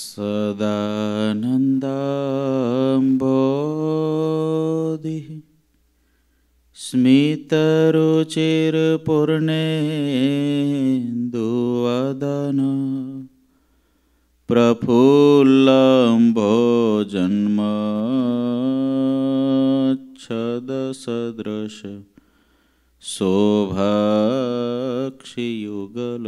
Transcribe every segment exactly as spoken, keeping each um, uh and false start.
સદાનંદાંબોધિ સ્મિતરુચિરપૂર્ણેન્દુવદન પ્રફુલ્લંભોજન્મચ્છદસદૃશ શોભાક્ષિયુગલ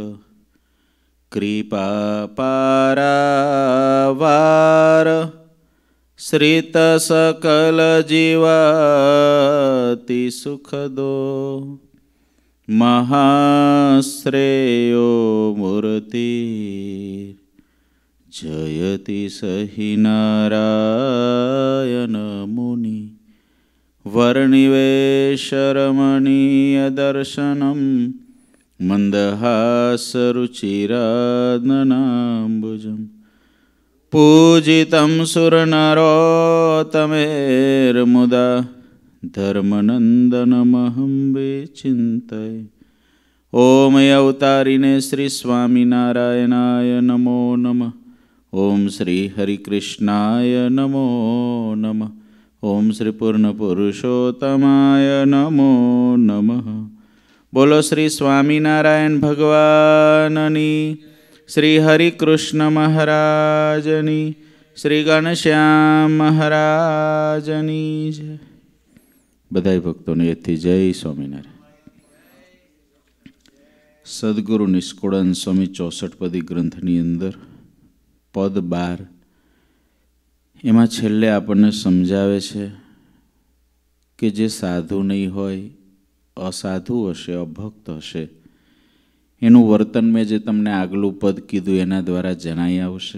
કૃપાપારાવાર શ્રિત સકલ જીવાતિ સુખદો મહાશ્રેયો મૂર્તિ જયતિ સહિ નારાયણ મુનિ વર્ણિવેશરમણીય દર્શનમ મંદહાસરુચિરાદનાંબુજમ પૂજિતમ સુરનરોત્તમેર્મુદા ધર્મનંદનમહં વિચિંતય. ઓમ અવતારીને શ્રી સ્વામિનારાયણાય નમો નમઃ. ઓમ શ્રી હરિકૃષ્ણાય નમો નમઃ. ઓમ શ્રી પૂર્ણ પુરુષોત્તમાય નમો નમઃ. બોલો શ્રી સ્વામિનારાયણ ભગવાનની, શ્રી હરિકૃષ્ણ મહારાજની, શ્રી ઘનશ્યામ મહારાજની જય. બધા ભક્તોને એથી જય સ્વામિનારાયણ. સદગુરુ નિષ્કુળાનંદ સ્વામી ચોસઠપદી ગ્રંથની અંદર પદ બાર, એમાં છેલ્લે આપણને સમજાવે છે કે જે સાધુ નહીં હોય, અસાધુ હશે, અભક્ત હશે, એનું વર્તન મેં જે તમને આગલું પદ કીધું એના દ્વારા જણાઈ આવશે.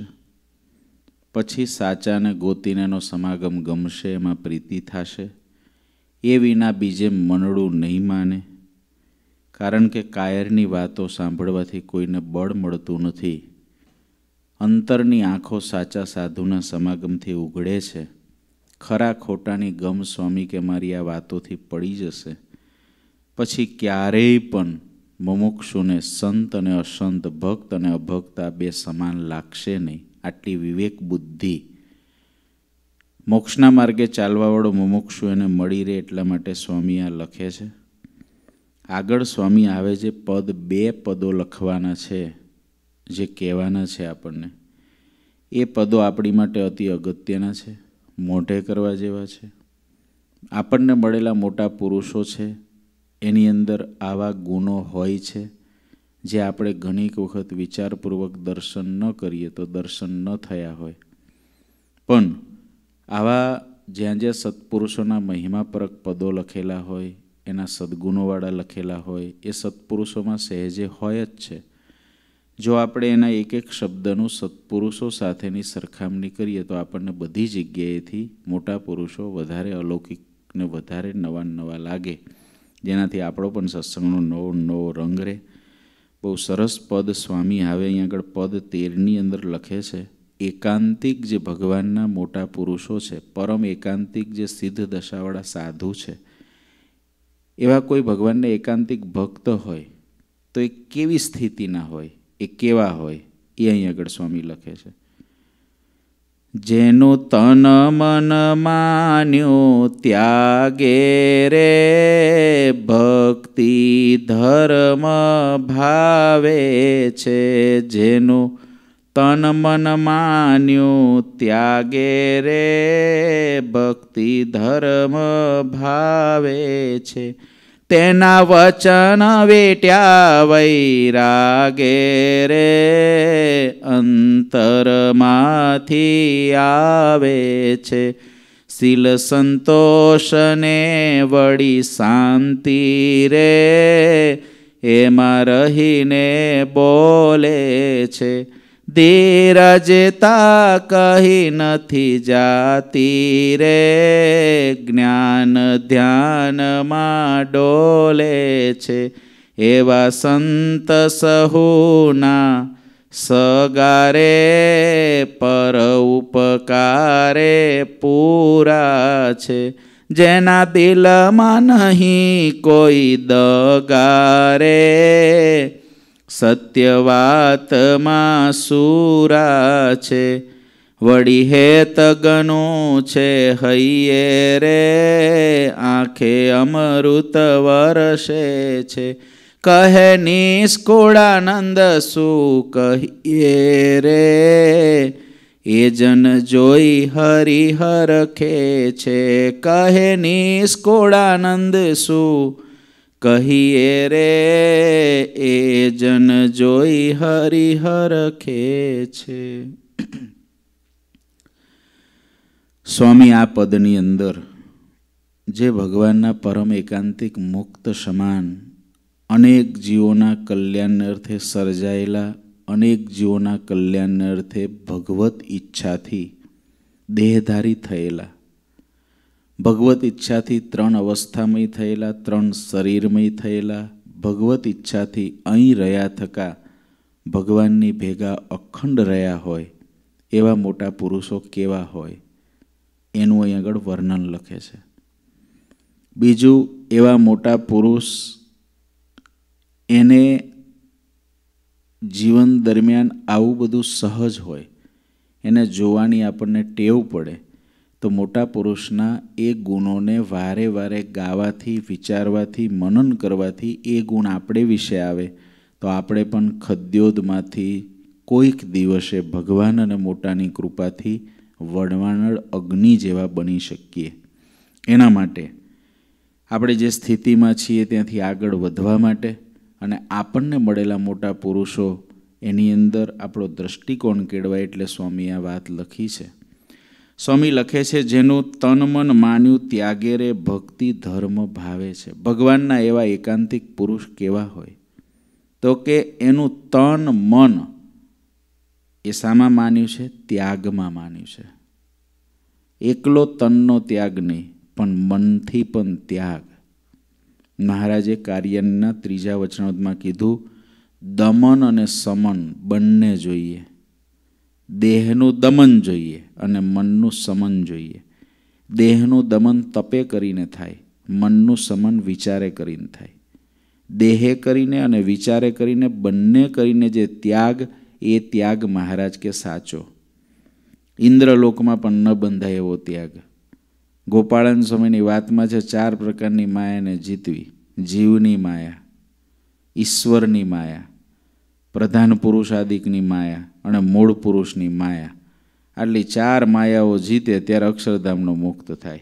પછી સાચાને ગોતીને એનો સમાગમ ગમશે, એમાં પ્રીતિ થશે. એ વિના બીજે મનડું નહીં માને, કારણ કે કાયરની વાતો સાંભળવાથી કોઈને બળ મળતું નથી. અંતરની આંખો સાચા સાધુના સમાગમથી ઉઘડે છે. ખરા ખોટાની ગમ સ્વામી કે મારી આ વાતોથી પડી જશે. પછી ક્યારેય પણ મુમુક્ષુને સંત અને અસંત, ભક્ત અને અભક્ત આ બે સમાન લાગશે નહીં. આટલી વિવેક બુદ્ધિ મોક્ષના માર્ગે ચાલવાવાળો મુમુક્ષુ એને મળી રહે એટલા માટે સ્વામી આ લખે છે. આગળ સ્વામી આવે છે, પદ બે પદો લખવાના છે, જે કહેવાના છે આપણને. એ પદો આપણી માટે અતિ અગત્યના છે, મોઢે કરવા જેવા છે. આપણને મળેલા મોટા પુરુષો છે, એની અંદર આવા ગુણો હોય છે જે આપણે ઘણીક વખત વિચારપૂર્વક દર્શન ન કરીએ તો દર્શન ન થયા હોય. પણ આવા જ્યાં જ્યાં સત્પુરુષોના મહિમાપરક પદો લખેલા હોય, એના સદ્ગુણોવાળા લખેલા હોય, એ સત્પુરુષોમાં સહેજે હોય જ છે. જો આપણે એના એક એક શબ્દનું સત્પુરુષો સાથેની સરખામણી કરીએ તો આપણને બધી જગ્યાએથી મોટા પુરુષો વધારે અલૌકિક ને વધારે નવા નવા લાગે, જેનાથી આપણો પણ સત્સંગનો નવો નવો રંગ રહે. બહુ સરસ પદ સ્વામી આવે અહીં આગળ પદ તેરની અંદર લખે છે. એકાંતિક જે ભગવાનના મોટા પુરુષો છે, પરમ એકાંતિક જે સિદ્ધ દશાવાળા સાધુ છે, એવા કોઈ ભગવાનને એકાંતિક ભક્ત હોય તો એ કેવી સ્થિતિના હોય, એ કેવા હોય, એ અહીં આગળ સ્વામી લખે છે. જેનું તન મન માન્યું ત્યાગે રે ભક્તિ ધર્મ ભાવે છે. જેનું તન મન માન્યું ત્યાગે રે ભક્તિ ધર્મ ભાવે છે. તેના વચન વેટ્યા વૈરાગે રે અંતરમાંથી આવે છે. શીલ સંતોષને વળી શાંતિ રે એમાં રહીને બોલે છે. ધીરજતા કહી નથી જાતી રે જ્ઞાન ધ્યાનમાં ડોલે છે. એવા સંત સહુના સગારે પર ઉપકારે પૂરા છે. જેના દિલમાં નહીં કોઈ દગારે સત્ય વાતમાં સુરા છે. વળી હેત ગનું છે હૈયે રે, આંખે અમૃત વરસે છે, કહે નિષ્કુળાનંદ શું કહીએ રે, એ જન જોઈ હરિહર ખે છે, કહે નિષ્કુળાનંદ શું કહીએ રે, એ જન જોઈ હરિહર ખે છે. સ્વામી આ પદની અંદર જે ભગવાનના પરમ એકાંતિક મુક્ત સમાન અનેક જીવોના કલ્યાણને અર્થે સર્જાયેલા, અનેક જીવોના કલ્યાણને અર્થે ભગવત ઈચ્છાથી દેહધારી થયેલા, ભગવત ઈચ્છાથી ત્રણ અવસ્થામય થયેલા, ત્રણ શરીરમય થયેલા, ભગવત ઈચ્છાથી અહીં રહ્યા થકા ભગવાનની ભેગા અખંડ રહ્યા હોય એવા મોટા પુરુષો કેવા હોય એનું અહીં આગળ વર્ણન લખે છે. બીજું, એવા મોટા પુરુષ એને જીવન દરમિયાન આવું બધું સહજ હોય, એને જોવાની આપણને ટેવ પડે તો મોટા પુરુષના એ ગુણોને વારે વારે ગાવાથી, વિચારવાથી, મનન કરવાથી એ ગુણ આપણે વિશે આવે તો આપણે પણ ખદ્યોદમાંથી કોઈક દિવસે ભગવાન અને મોટાની કૃપાથી વડવાનળ અગ્નિ જેવા બની શકીએ. એના માટે આપણે જે સ્થિતિમાં છીએ ત્યાંથી આગળ વધવા માટે અને આપણને મળેલા મોટા પુરુષો એની અંદર આપણો દૃષ્ટિકોણ કેળવાય એટલે સ્વામી આ વાત લખી છે. સ્વામી લખે છે, જેનું તન મન માન્યું ત્યાગે રે, ભક્તિ ધર્મ ભાવે છે. ભગવાનના એવા એકાંતિક પુરુષ કેવા હોય તો કે એનું તન મન એ શામાં માન્યું છે? ત્યાગમાં માન્યું છે. એકલો તનનો ત્યાગ નહીં પણ મનથી પણ ત્યાગ. મહારાજે કાર્યના ત્રીજા વચનામૃતમાં કીધું, દમન અને સમન બંને જોઈએ. દેહનું દમન જોઈએ અને મનનું સમન જોઈએ. દેહનું દમન તપે કરીને થાય, મનનું સમન વિચારે કરીને થાય. દેહે કરીને અને વિચારે કરીને બંને કરીને જે ત્યાગ, એ ત્યાગ મહારાજ કે સાચો. ઇન્દ્રલોકમાં પણ ન બંધાય એવો ત્યાગ. ગોપાળન સ્વામીની વાતમાં છે, ચાર પ્રકારની માયાને જીતવી: જીવની માયા, ઈશ્વરની માયા, પ્રધાન પુરુષાદિકની માયા અને મૂળ પુરુષની માયા. આટલી ચાર માયાઓ જીતે ત્યારે અક્ષરધામનો મુક્ત થાય.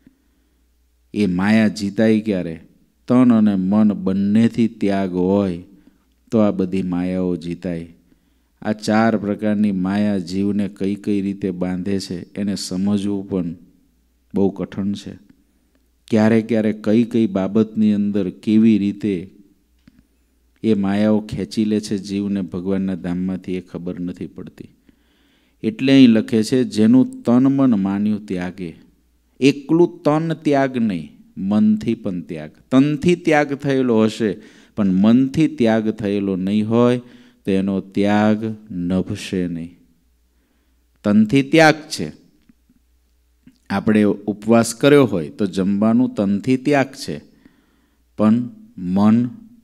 એ માયા જીતાય ક્યારે? તન અને મન બંનેથી ત્યાગ હોય તો આ બધી માયાઓ જીતાય. આ ચાર પ્રકારની માયા જીવને કઈ કઈ રીતે બાંધે છે એને સમજવું પણ બહુ કઠણ છે. ક્યારે ક્યારે કઈ કઈ બાબતની અંદર કેવી રીતે એ માયાઓ ખેંચી લે છે જીવને ભગવાનના ધામમાંથી, એ ખબર નથી પડતી. એટલે અહીં લખે છે, જેનું તન મન માન્યું ત્યાગે. એકલું તન ત્યાગ નહીં, મનથી પણ ત્યાગ. તનથી ત્યાગ થયેલો હશે પણ મનથી ત્યાગ થયેલો નહીં હોય તો એનો ત્યાગ નભશે નહીં. તનથી ત્યાગ છે. આપણે ઉપવાસ કર્યો હોય તો જમવાનું તનથી ત્યાગ છે, પણ મન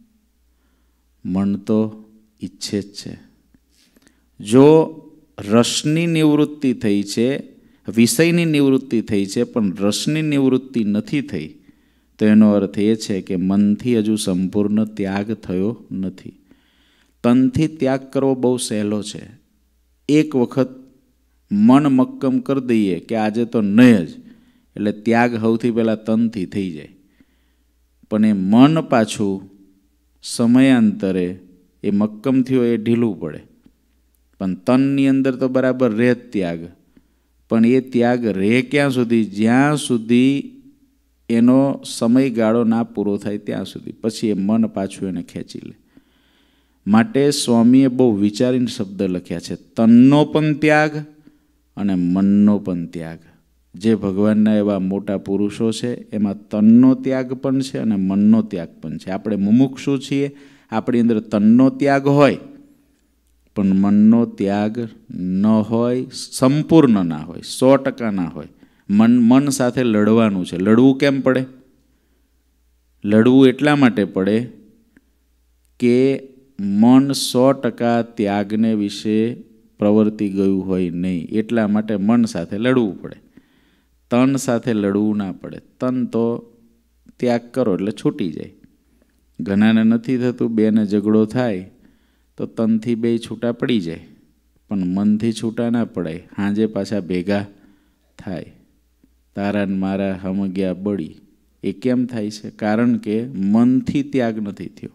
મન તો ઈચ્છે જ છે. જો રસની નિવૃત્તિ થઈ છે, વિષયની નિવૃત્તિ થઈ છે પણ રસની નિવૃત્તિ નથી થઈ તો એનો અર્થ એ છે કે મનથી હજુ સંપૂર્ણ ત્યાગ થયો નથી. તનથી ત્યાગ કરવો બહુ સહેલો છે. એક વખત મન મક્કમ કરી દઈએ કે આજે તો નહીં જ, એટલે ત્યાગ સૌથી પહેલાં તનથી થઈ જાય. પણ એ મન પાછું સમયાંતરે એ મક્કમ થયો એ ઢીલું પડે. પણ તનની અંદર તો બરાબર રહે જ ત્યાગ. પણ એ ત્યાગ રહે ક્યાં સુધી? જ્યાં સુધી એનો સમયગાળો ના પૂરો થાય ત્યાં સુધી. પછી એ મન પાછું એને ખેંચી લે. માટે સ્વામીએ બહુ વિચારીને શબ્દ લખ્યા છે, તનનો પણ ત્યાગ અને મનનો પણ ત્યાગ. જે ભગવાનના એવા મોટા પુરુષો છે એમાં તનનો ત્યાગ પણ છે અને મનનો ત્યાગ પણ છે. આપણે મુમુક્ષુ છીએ, આપણી અંદર તનનો ત્યાગ હોય પણ મનનો ત્યાગ ન હોય, સંપૂર્ણ ના હોય, સો ટકા ના હોય. મન મન સાથે લડવાનું છે. લડવું કેમ પડે? લડવું એટલા માટે પડે કે મન સો ટકા ત્યાગને વિશે પ્રવર્તી ગયું હોય નહીં, એટલા માટે મન સાથે લડવું પડે. તન સાથે લડવું ના પડે. તન તો ત્યાગ કરો એટલે છૂટી જાય. ઘણાને નથી થતું, બેને ઝઘડો થાય તો તનથી બે છૂટા પડી જાય, પણ મનથી છૂટા ના પડાય. હાંજે પાછા ભેગા થાય. તારા ને મારા હમગ્યા બળી. એ કેમ થાય છે? કારણ કે મનથી ત્યાગ નથી થયો.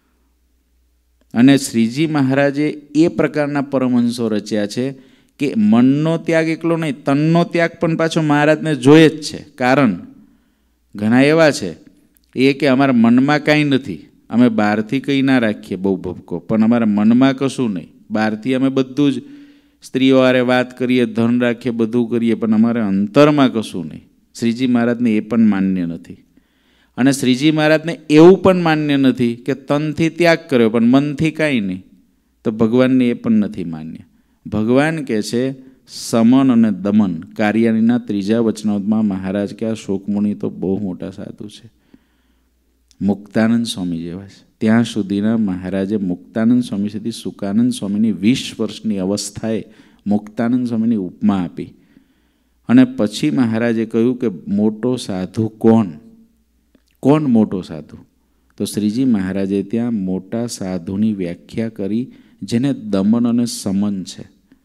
અને શ્રીજી મહારાજે એ પ્રકારના પરમહંસો રચ્યા છે કે મનનો ત્યાગ એકલો નહીં, તનનો ત્યાગ પણ પાછો મહારાજને જોઈએ જ છે. કારણ ઘણા એવા છે એ કે અમારા મનમાં કાંઈ નથી, અમે બહારથી કંઈ ના રાખીએ બહુ ભપકો, પણ અમારા મનમાં કશું નહીં. બહારથી અમે બધું જ સ્ત્રીઓ હારે વાત કરીએ, ધન રાખીએ, બધું કરીએ, પણ અમારે અંતરમાં કશું નહીં. શ્રીજી મહારાજને એ પણ માન્ય નથી. અને શ્રીજી મહારાજને એવું પણ માન્ય નથી કે તનથી ત્યાગ કર્યો પણ મનથી કાંઈ નહીં, તો ભગવાનને એ પણ નથી માન્ય. ભગવાન કહે છે સમન અને દમન. કાર્યાણીના ત્રીજા વચનાવતમાં મહારાજ કે આ શોકમુનિ તો બહુ મોટા સાધુ છે, મુક્તાનંદ સ્વામી જેવા છે. ત્યાં સુધીના મહારાજે મુક્તાનંદ સ્વામી સુધી સુકાનંદ સ્વામીની વીસ વર્ષની અવસ્થાએ મુક્તાનંદ સ્વામીની ઉપમા આપી. અને પછી મહારાજે કહ્યું કે મોટો સાધુ કોણ? કોણ મોટો સાધુ? તો શ્રીજી મહારાજે ત્યાં મોટા સાધુની વ્યાખ્યા કરી, જેને દમન અને સમન છે.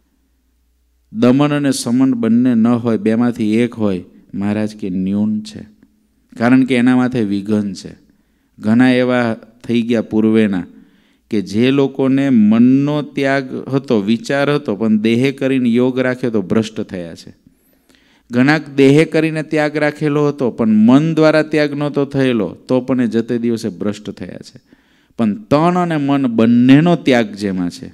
દમન અને સમન બંને ન હોય, બેમાંથી એક હોય, મહારાજ કે ન્યૂન છે. કારણ કે એના માથે વિઘન છે. ઘણા એવા થઈ ગયા પૂર્વેના કે જે લોકોને મનનો ત્યાગ હતો, વિચાર હતો, પણ દેહે કરીને યોગ રાખ્યો તો ભ્રષ્ટ થયા છે. ઘણા દેહે કરીને ત્યાગ રાખેલો હતો પણ મન દ્વારા ત્યાગ નહોતો થયેલો, તો પણ એ જતે દિવસે ભ્રષ્ટ થયા છે. પણ તન અને મન બંનેનો ત્યાગ જેમાં છે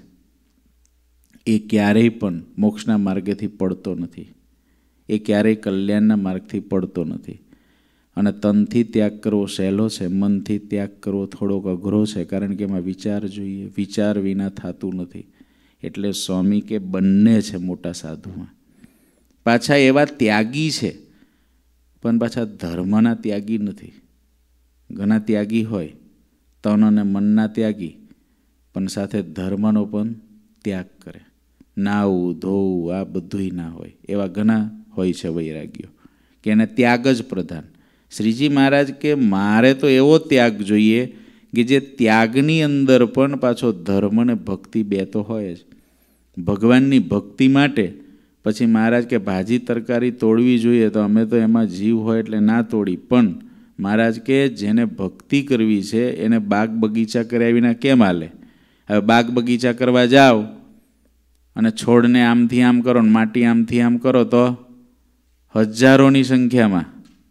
એ ક્યારેય પણ મોક્ષના માર્ગેથી પડતો નથી, એ ક્યારેય કલ્યાણના માર્ગથી પડતો નથી. અને તનથી ત્યાગ કરવો સહેલો છે, મનથી ત્યાગ કરવો થોડોક અઘરો છે, કારણ કે એમાં વિચાર જોઈએ, વિચાર વિના થતું નથી. એટલે સ્વામી કે બંને છે મોટા સાધુમાં. પાછા એવા ત્યાગી છે પણ પાછા ધર્મના ત્યાગી નથી. ઘણા ત્યાગી હોય, તન અને મનના ત્યાગી, પણ સાથે ધર્મનો પણ ત્યાગ કરે. નાવું ધોવું આ બધુંય ના હોય, એવા ઘણા હોય છે વૈરાગ્યો કે એને ત્યાગ જ પ્રધાન. શ્રીજી મહારાજ કે મારે તો એવો ત્યાગ જોઈએ કે જે ત્યાગની અંદર પણ પાછો ધર્મ ને ભક્તિ બે તો હોય જ. ભગવાનની ભક્તિ માટે પછી મહારાજ કે ભાજી તરકારી તોડવી જોઈએ, તો અમે તો એમાં જીવ હોય એટલે ના તોડી, પણ મહારાજ કે જેને ભક્તિ કરવી છે એને બાગ બગીચા કર્યા વિના કેમ હાલે? હવે બાગ બગીચા કરવા જાઓ અને છોડને આમથી આમ કરો ને માટી આમથી આમ કરો તો હજારોની સંખ્યામાં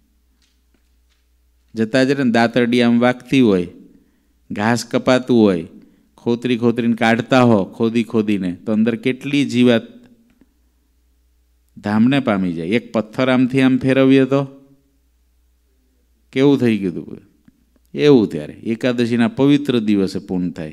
જતા જરે ને દાંતરડી આમ વાગતી હોય, ઘાસ કપાતું હોય, ખોતરી ખોતરીને કાઢતા હો ખોદી ખોદીને, તો અંદર કેટલી જીવાત ધામને પામી જાય. એક પથ્થર આમથી આમ ફેરવીએ તો કેવું થઈ ગયું? એવું ત્યારે એકાદશીના પવિત્ર દિવસે પૂર્ણ થાય.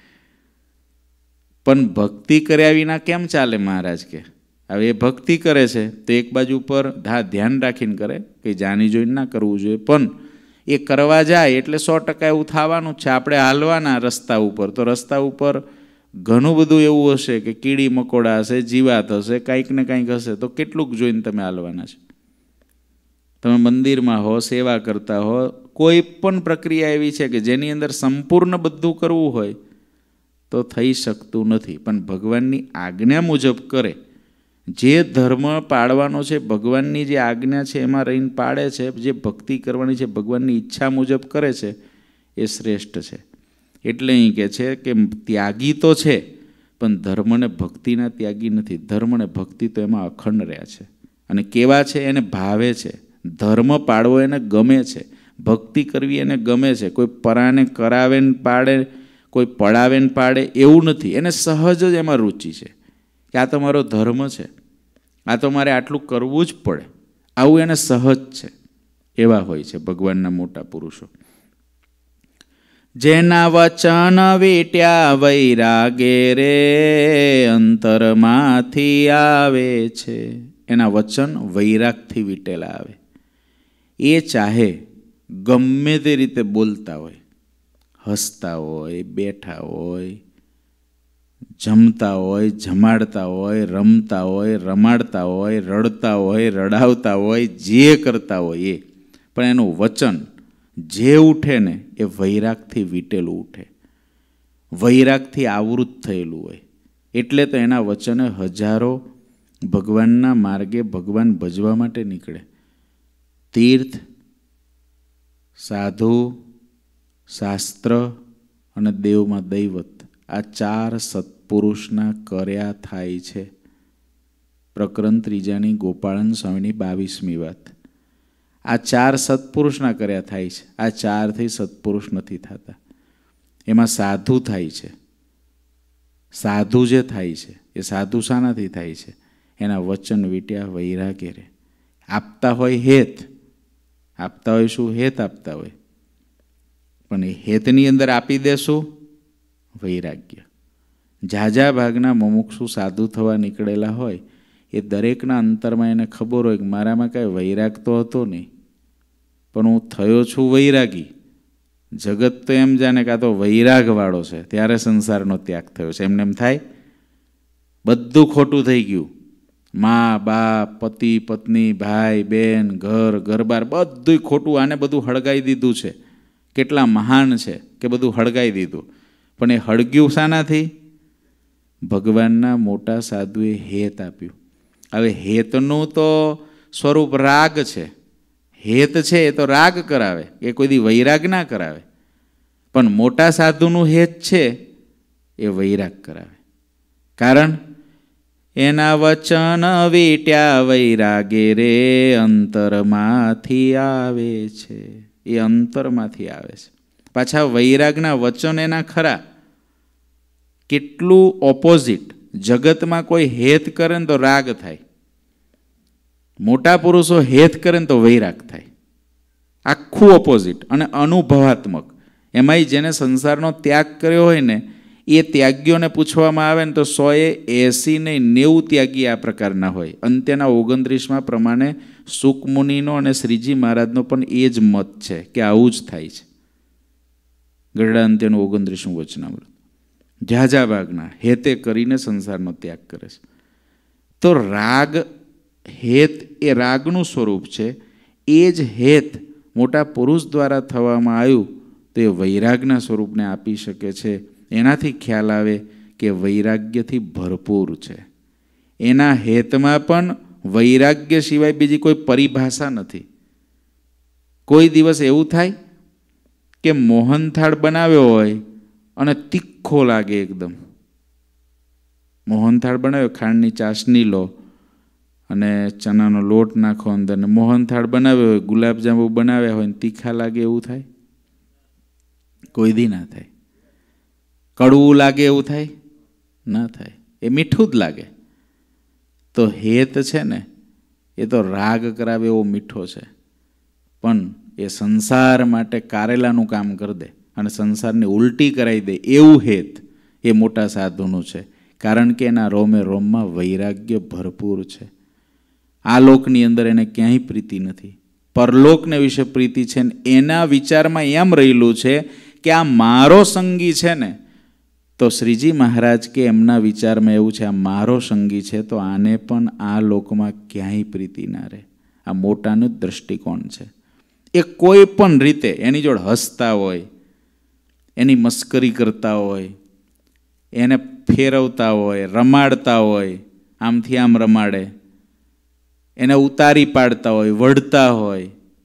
પણ ભક્તિ કર્યા વિના કેમ ચાલે? મહારાજ કે હવે એ ભક્તિ કરે છે તો એક બાજુ પર ધ્યાન રાખીને કરે, કંઈ જાણી જોઈને ના કરવું જોઈએ, પણ એ કરવા જાય એટલે સો ટકા એવું થવાનું છે. આપણે હાલવાના રસ્તા ઉપર, તો રસ્તા ઉપર ઘણું બધું એવું હશે કે કીડી મકોડા હશે, જીવાત હશે, કાંઈક ને કાંઈક હશે, તો કેટલુંક જોઈને તમે હાલવાના છે? તમે મંદિરમાં હો, સેવા કરતા હો, કોઈ પણ પ્રક્રિયા એવી છે કે જેની અંદર સંપૂર્ણ બધું કરવું હોય તો થઈ શકતું નથી. પણ ભગવાનની આજ્ઞા મુજબ કરે, જે ધર્મ પાળવાનો છે, ભગવાનની જે આજ્ઞા છે એમાં રહીને પાળે છે, જે ભક્તિ કરવાની છે ભગવાનની ઈચ્છા મુજબ કરે છે, એ શ્રેષ્ઠ છે. એટલે અહીં કહે છે કે ત્યાગી તો છે પણ ધર્મ ને ભક્તિના ત્યાગી નથી. ધર્મ ને ભક્તિ તો એમાં અખંડ રહ્યા છે. અને કેવા છે? એને ભાવે છે. ધર્મ પાળવો એને ગમે છે, ભક્તિ કરવી એને ગમે છે. કોઈ પરાને કરાવે ને પાડે, કોઈ પડાવે ને પાડે એવું નથી. એને સહજ જ એમાં રુચિ છે કે આ તો મારો ધર્મ છે, આ તો મારે આટલું કરવું જ પડે, આવું એને સહજ છે. એવા હોય છે ભગવાનના મોટા પુરુષો. જેના વચન વેટ્યા વૈરાગે રે અંતરમાંથી આવે છે. એના વચન વૈરાગથી વીટેલા આવે. એ ચાહે ગમે તે રીતે બોલતા હોય, હસતા હોય, બેઠા હોય, જમતા હોય, જમાડતા હોય, રમતા હોય, રમાડતા હોય, રડતા હોય, રડાવતા હોય, જે કરતા હોય એ, પણ એનું વચન જે ઉઠે ને એ વૈરાગથી વીટેલું ઉઠે, વૈરાગથી આવૃત થયેલું હોય. એટલે તો એના વચને હજારો ભગવાનના માર્ગે ભગવાન ભજવા માટે નીકળે. તીર્થ, સાધુ, શાસ્ત્ર અને દેવમાં દૈવત, આ ચાર સત્પુરુષના કર્યા થાય છે. પ્રકરણ ત્રીજાની ગોપાળન સ્વામીની બાવીસમી વાત. આ ચાર સત્પુરુષના કર્યા થાય છે. આ ચારથી સત્પુરુષ નથી થતા. એમાં સાધુ થાય છે. સાધુ જે થાય છે એ સાધુ શાનાથી થાય છે? એના વચન વીટ્યા વૈરાગે રે. આપતા હોય હેત, આપતા હોય શું? હેત આપતા હોય, પણ એ હેતની અંદર આપી દેશું વૈરાગ્ય. ઝાઝા ભાગના મુમુક્ષુ સાધુ થવા નીકળેલા હોય એ દરેકના અંતરમાં એને ખબર હોય કે મારામાં કાંઈ વૈરાગ તો હતો નહીં, પણ હું થયો છું વૈરાગી. જગત તો એમ જાણે કે આ તો વૈરાગવાળો છે ત્યારે સંસારનો ત્યાગ થયો છે. એમને એમ થાય બધું ખોટું થઈ ગયું. મા બાપ, પતિ પત્ની, ભાઈ બહેન, ઘર ઘરબાર બધું ખોટું, આને બધું હળગાઈ દીધું છે. કેટલા મહાન છે કે બધું હળગાઈ દીધું, પણ એ હળગ્યું શાનાથી? ભગવાનના મોટા સાધુએ હેત આપ્યું. હવે હેતનું તો સ્વરૂપ રાગ છે. હેત છે એ તો રાગ કરાવે, એ કોઈ દી વૈરાગ ના કરાવે. પણ મોટા સાધુનું હેત છે એ વૈરાગ કરાવે. કારણ એના વચન વીટ્યા વૈરાગે રે, અંતરમાંથી આવે છે. એ અંતરમાંથી આવે છે. પાછા વૈરાગના વચન એના ખરા. કેટલું ઓપોઝિટ. જગતમાં કોઈ હેત કરે ને તો રાગ થાય, મોટા પુરુષો હેત કરે ને તો વૈરાગ થાય. આખું ઓપોઝિટ અને અનુભવાત્મક. એમાંય જેને સંસારનો ત્યાગ કર્યો હોય ને એ ત્યાગીઓને પૂછવામાં આવે ને તો સોએ એસી ને નેવું ત્યાગી આ પ્રકારના હોય. અંત્યના ઓગણત્રીસમાં પ્રમાણે સુકમુનિનો અને શ્રીજી મહારાજનો પણ એ જ મત છે કે આવું જ થાય છે. ગરડા અંત્યનું ઓગણત્રીસનું વચનામૃત. ઝાઝા ભાગના હેતે કરીને સંસારનો ત્યાગ કરે છે. તો રાગ, હેત એ રાગનું સ્વરૂપ છે. એ જ હેત મોટા પુરુષ દ્વારા થવામાં આવ્યું તો એ વૈરાગના સ્વરૂપને આપી શકે છે. એનાથી ખ્યાલ આવે કે વૈરાગ્યથી ભરપૂર છે. એના હેતમાં પણ વૈરાગ્ય સિવાય બીજી કોઈ પરિભાષા નથી. કોઈ દિવસ એવું થાય કે મોહનથાળ બનાવ્યો હોય અને તીખો લાગે એકદમ. મોહનથાળ બનાવ્યો, ખાંડની ચાસણી લો અને ચણાનો લોટ નાખો અંદર, ને મોહનથાળ બનાવ્યો હોય, ગુલાબજાંબુ બનાવ્યા હોય ને તીખા લાગે એવું થાય? કોઈ દી ના થાય. કડવું લાગે એવું થાય? ના થાય. એ મીઠું જ લાગે. તો હેત છે ને એ તો રાગ કરાવે એવો મીઠો છે, પણ એ સંસાર માટે કારેલાનું કામ કરી દે અને સંસારને ઉલટી કરાવી દે એવું હેત એ મોટા સાધુનું છે. કારણ કે એના રોમે રોમમાં વૈરાગ્ય ભરપૂર છે. આ લોકની અંદર એને ક્યાંય પ્રીતિ નથી, પરલોકને વિશે પ્રીતિ છે. ને એના વિચારમાં એમ રહેલું છે કે આ મારો સંગી છે ને, તો શ્રીજી મહારાજ કે એમના વિચારમાં એવું છે આ મારો સંગી છે તો આને પણ આ લોકમાં ક્યાંય પ્રીતિ ના રહે. આ મોટાનું જ દ્રષ્ટિકોણ છે. એ કોઈ પણ રીતે એની જોડે હસતા હોય, એની મસ્કરી કરતા હોય, એને ફેરવતા હોય, રમાડતા હોય, આમથી આમ રમાડે, એને ઉતારી પાડતા હોય, વઢતા હોય,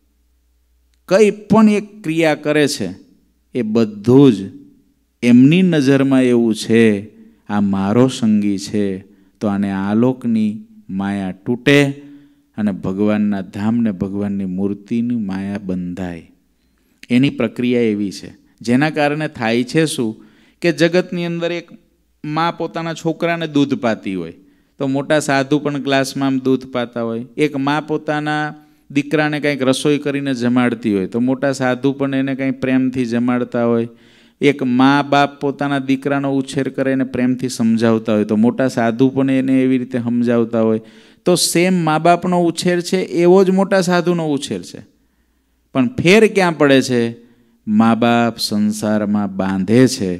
કંઈ પણ એક ક્રિયા કરે છે એ બધું જ એમની નજરમાં એવું છે આ મારો સંગી છે તો આને આલોકની માયા તૂટે અને ભગવાનના ધામને ભગવાનની મૂર્તિની માયા બંધાય. એની પ્રક્રિયા એવી છે જેના કારણે થાય છે શું કે જગતની અંદર એક મા પોતાના છોકરાને દૂધ પાતી હોય તો મોટા સાધુ પણ ગ્લાસમાં આમ દૂધ પાતા હોય. એક મા પોતાના દીકરાને કંઈક રસોઈ કરીને જમાડતી હોય તો મોટા સાધુ પણ એને કંઈક પ્રેમથી જમાડતા હોય. એક મા બાપ પોતાના દીકરાનો ઉછેર કરે એને પ્રેમથી સમજાવતા હોય તો મોટા સાધુ પણ એને એવી રીતે સમજાવતા હોય. તો સેમ મા બાપનો ઉછેર છે એવો જ મોટા સાધુનો ઉછેર છે, પણ ફેર ક્યાં પડે છે? મા બાપ સંસારમાં બાંધે છે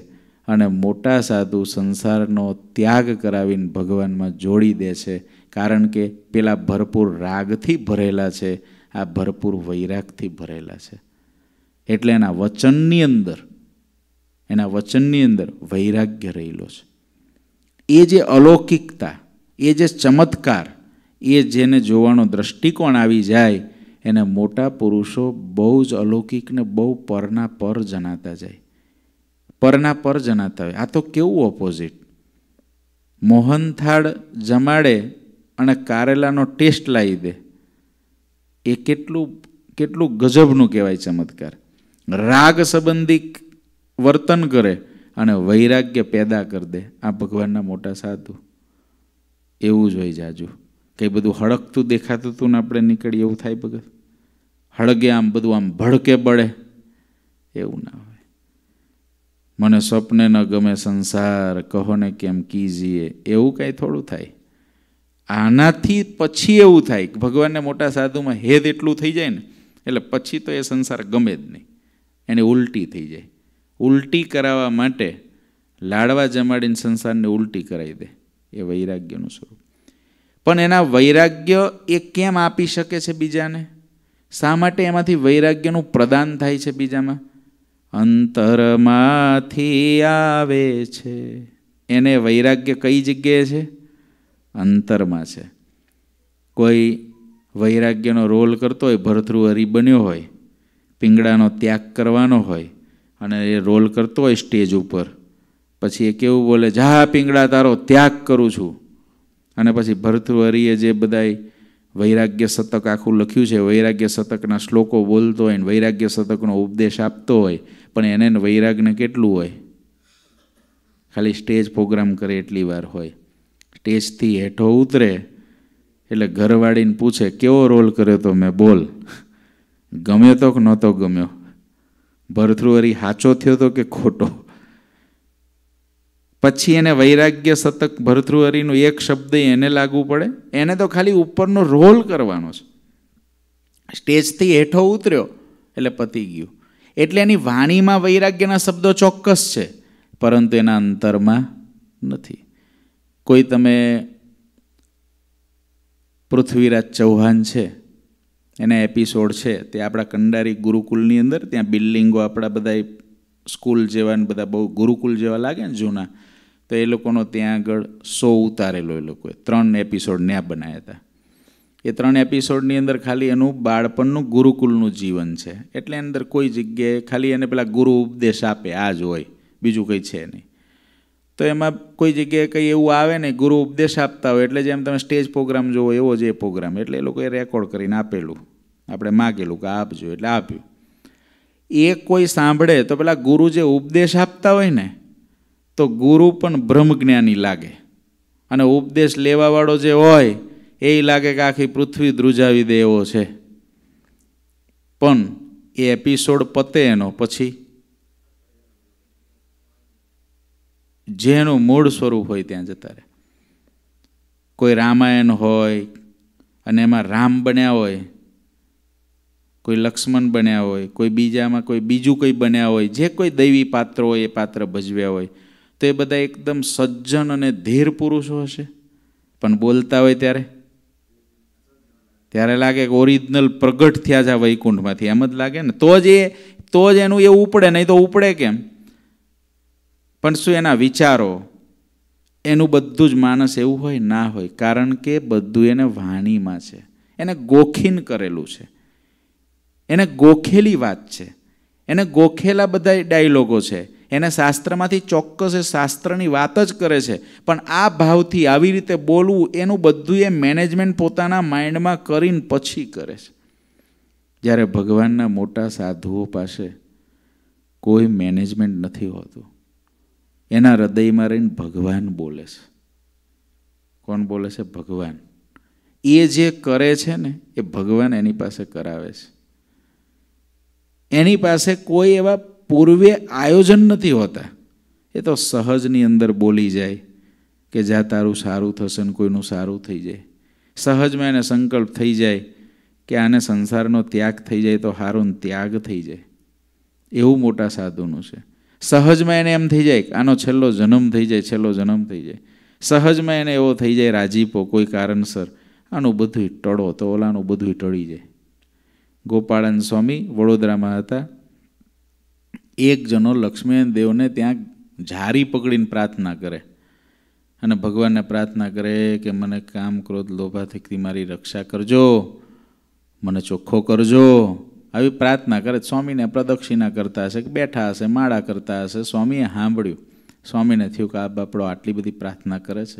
અને મોટા સાધુ સંસારનો ત્યાગ કરાવીને ભગવાનમાં જોડી દે છે, કારણ કે પેલા ભરપૂર રાગથી ભરેલા છે, આ ભરપૂર વૈરાગથી ભરેલા છે. એટલે એના વચનની અંદર એના વચનની અંદર વૈરાગ્ય રહેલો છે. એ જે અલૌકિકતા, એ જે ચમત્કાર, એ જેને જોવાનો દ્રષ્ટિકોણ આવી જાય એને મોટા પુરુષો બહુ જ અલૌકિક ને બહુ પરના પર જણાતા જાય, પરના પર જણાતા હોય. આ તો કેવું ઓપોઝિટ! મોહનથાળ જમાડે અને કારેલાનો ટેસ્ટ લાવી દે, એ કેટલું કેટલું ગજબનું કહેવાય ચમત્કાર. રાગ સંબંધી વર્તન કરે અને વૈરાગ્ય પેદા કરી દે, આ ભગવાનના મોટા સાધુ. એવું જ હોય જાજુ. કંઈ બધું હળકતું દેખાતું હતું ને આપણે નીકળીએ એવું થાય ભગત? હળગે આમ બધું આમ ભડકે બળે, એવું ના હોય. મને સ્વપ્ને ન ગમે સંસાર, કહો ને કેમ કીજીએ, એવું કાંઈ થોડું થાય. આનાથી પછી એવું થાય કે ભગવાનને મોટા સાધુમાં હેદ એટલું થઈ જાય ને એટલે પછી તો એ સંસાર ગમે જ નહીં, એને ઉલટી થઈ જાય. ઉલટી કરાવવા માટે લાડવા જમાડીને સંસારને ઉલટી કરાવી દે, એ વૈરાગ્યનું સ્વરૂપ. પણ એના વૈરાગ્ય એ કેમ આપી શકે છે બીજાને? શા માટે એમાંથી વૈરાગ્યનું પ્રદાન થાય છે બીજામાં? અંતરમાંથી આવે છે. એને વૈરાગ્ય કઈ જગ્યાએ છે? અંતરમાં છે. કોઈ વૈરાગ્યનો રોલ કરતો હોય, ભરતૃહરિ બન્યો હોય, પિંગળાનો ત્યાગ કરવાનો હોય અને એ રોલ કરતો હોય સ્ટેજ ઉપર, પછી એ કેવું બોલે, જા પિંગળા તારો ત્યાગ કરું છું. અને પછી ભરતૃહરિએ જે બધાય વૈરાગ્ય શતક આખું લખ્યું છે, વૈરાગ્ય શતકના શ્લોકો બોલતો હોય ને વૈરાગ્ય શતકનો ઉપદેશ આપતો હોય, પણ એને વૈરાગને કેટલું હોય? ખાલી સ્ટેજ પ્રોગ્રામ કરે એટલી વાર હોય. સ્ટેજથી હેઠો ઉતરે એટલે ઘરવાળીને પૂછે, કેવો રોલ કર્યો તો મેં? બોલ, ગમ્યો તો કે નહોતો ગમ્યો? ભરતૃહરિ સાચો થયો તો કે ખોટો? પછી એને વૈરાગ્ય શતક ભરતૃહરિનું એક શબ્દ એને લાગુ પડે? એને તો ખાલી ઉપરનો રોલ કરવાનો છે. સ્ટેજથી હેઠો ઉતર્યો એટલે પતી ગયું. એટલે એની વાણીમાં વૈરાગ્યના શબ્દો ચોક્કસ છે, પરંતુ એના અંતરમાં નથી. કોઈ તમે પૃથ્વીરાજ ચૌહાણ છે, એના એપિસોડ છે, તે આપણા કંડારી ગુરુકુલની અંદર, ત્યાં બિલ્ડિંગો આપણા બધા સ્કૂલ જેવા ને બધા બહુ ગુરુકુલ જેવા લાગે ને જૂના, તો એ લોકોનો ત્યાં આગળ શો ઉતારેલો એ લોકોએ. ત્રણ એપિસોડ ત્યાં બનાવ્યા હતા. એ ત્રણ એપિસોડની અંદર ખાલી એનું બાળપણનું ગુરુકુલનું જીવન છે. એટલે અંદર કોઈ જગ્યાએ ખાલી એને પેલા ગુરુ ઉપદેશ આપે, આ જ હોય, બીજું કંઈ છે નહીં. તો એમાં કોઈ જગ્યાએ કંઈ એવું આવે ને, ગુરુ ઉપદેશ આપતા હોય એટલે જેમ તમે સ્ટેજ પ્રોગ્રામ જોવો એવો જ એ પ્રોગ્રામ. એટલે એ લોકોએ રેકોર્ડ કરીને આપેલું, આપણે માગેલું કે આપજો એટલે આપ્યું. એ કોઈ સાંભળે તો પેલા ગુરુ જે ઉપદેશ આપતા હોય ને, તો ગુરુ પણ બ્રહ્મજ્ઞાની લાગે, અને ઉપદેશ લેવાવાળો જે હોય એ લાગે કે આખી પૃથ્વી ધ્રુજાવી દે એવો છે. પણ એ એપિસોડ પતે એનો પછી જેનું મૂળ સ્વરૂપ હોય ત્યાં જતા રહે. કોઈ રામાયણ હોય અને એમાં રામ બન્યા હોય, કોઈ લક્ષ્મણ બન્યા હોય, કોઈ બીજામાં કોઈ બીજું કંઈ બન્યા હોય, જે કોઈ દૈવી પાત્ર હોય એ પાત્ર ભજવ્યા હોય, તો એ બધા એકદમ સજ્જન અને ધીર પુરુષો હશે. પણ બોલતા હોય ત્યારે ત્યારે લાગે કે ઓરિજિનલ પ્રગટ થયા છે વૈકુંઠમાંથી, એમ જ લાગે ને. તો જ એ તો જ એનું એ ઉપડે, નહીં તો ઉપડે કેમ? પણ શું એના વિચારો, એનું બધું જ માનસ એવું હોય? ના હોય. કારણ કે બધું એને વાણીમાં છે, એને ગોખીન કરેલું છે, એને ગોખેલી વાત છે, એને ગોખેલા બધા ડાયલોગો છે, એને શાસ્ત્રમાંથી ચોક્કસ એ શાસ્ત્રની વાત જ કરે છે. પણ આ ભાવથી આવી રીતે બોલવું, એનું બધું એ મેનેજમેન્ટ પોતાના માઇન્ડમાં કરીને પછી કરે છે. જ્યારે ભગવાનના મોટા સાધુઓ પાસે કોઈ મેનેજમેન્ટ નથી હોતું. એના હૃદયમાં રહીને ભગવાન બોલે છે. કોણ બોલે છે? ભગવાન. એ જે કરે છે ને એ ભગવાન એની પાસે કરાવે છે. એની પાસે કોઈ એવા પૂર્વે આયોજન નથી હોતા. એ તો સહજની અંદર બોલી જાય કે જા તારું સારું થશે ને કોઈનું સારું થઈ જાય. સહજમાં એને સંકલ્પ થઈ જાય કે આને સંસારનો ત્યાગ થઈ જાય તો સારો ત્યાગ થઈ જાય. એવું મોટા સાધુનું છે. સહજમાં એને એમ થઈ જાય આનો છેલ્લો જન્મ થઈ જાય, છેલ્લો જન્મ થઈ જાય. સહજમાં એને એવો થઈ જાય રાજીપો કોઈ કારણસર, આનું બધું ટળો તો ઓલાનું બધું ટળી જાય. ગોપાળાનંદ સ્વામી વડોદરામાં હતા. એક જણો લક્ષ્મીનારાયણ દેવને ત્યાં ઝારી પકડીને પ્રાર્થના કરે અને ભગવાનને પ્રાર્થના કરે કે મને કામ ક્રોધ લોભાથી મારી રક્ષા કરજો, મને ચોખ્ખો કરજો. આવી પ્રાર્થના કરે. સ્વામીને પ્રદક્ષિણા કરતા હશે કે બેઠા હશે, માળા કરતા હશે. સ્વામીએ સાંભળ્યું. સ્વામીને થયું કે આ બાપડો આટલી બધી પ્રાર્થના કરે છે,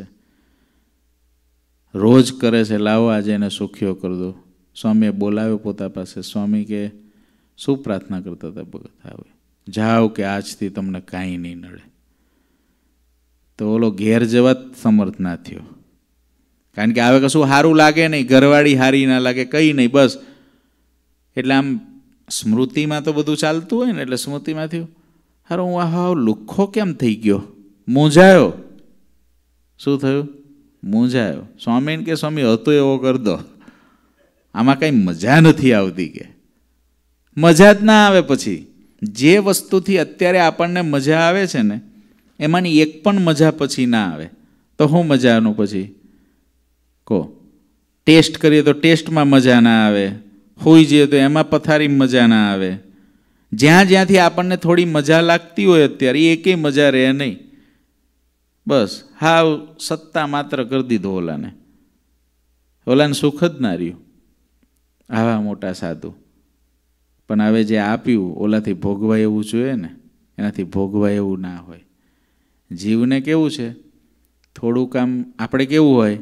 રોજ કરે છે, લાવો આજે એને સુખ્યો કરી દો. સ્વામીએ બોલાવ્યો પોતા પાસે. સ્વામી કે શું પ્રાર્થના કરતા હતા ભગત? આવે જાઓ કે આજથી તમને કાંઈ નહીં નડે. તો ઓલો ઘેર જવા જ સમર્થ ના થયો, કારણ કે હવે કશું સારું લાગે નહીં, ઘરવાળી હારી ના લાગે, કંઈ નહીં, બસ. એટલે આમ સ્મૃતિમાં તો બધું ચાલતું હોય ને, એટલે સ્મૃતિમાં થયું હારું હું હા લુખ્ખો કેમ થઈ ગયો, મૂંઝાયો. શું થયું? મૂંઝાયો. સ્વામીને કે સ્વામી હતો એવો કરી દો, આમાં કંઈ મજા નથી આવતી. કે મજા જ ના આવે. પછી જે વસ્તુથી અત્યારે આપણને મજા આવે છે ને એમાંની એક પણ મજા પછી ના આવે તો શું મજાનું પછી કહો? ટેસ્ટ કરીએ તો ટેસ્ટમાં મજા ના આવે, હોઈ જઈએ તો એમાં પથારી મજા ના આવે. જ્યાં જ્યાંથી આપણને થોડી મજા લાગતી હોય અત્યારે એકેય મજા રહે નહીં. બસ હાવ સત્તા માત્ર કરી દીધો ઓલાને, ઓલાને સુખ જ ના રહ્યું. આવા મોટા સાધુ. પણ હવે જે આપ્યું ઓલાથી ભોગવાય એવું જોઈએ ને, એનાથી ભોગવાય એવું ના હોય. જીવને કેવું છે, થોડુંક આમ આપણે કેવું હોય,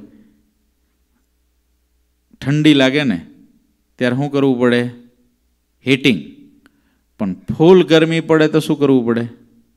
ઠંડી લાગે ને ત્યારે શું કરવું પડે? હીટિંગ. પણ ફૂલ ગરમી પડે તો શું કરવું પડે?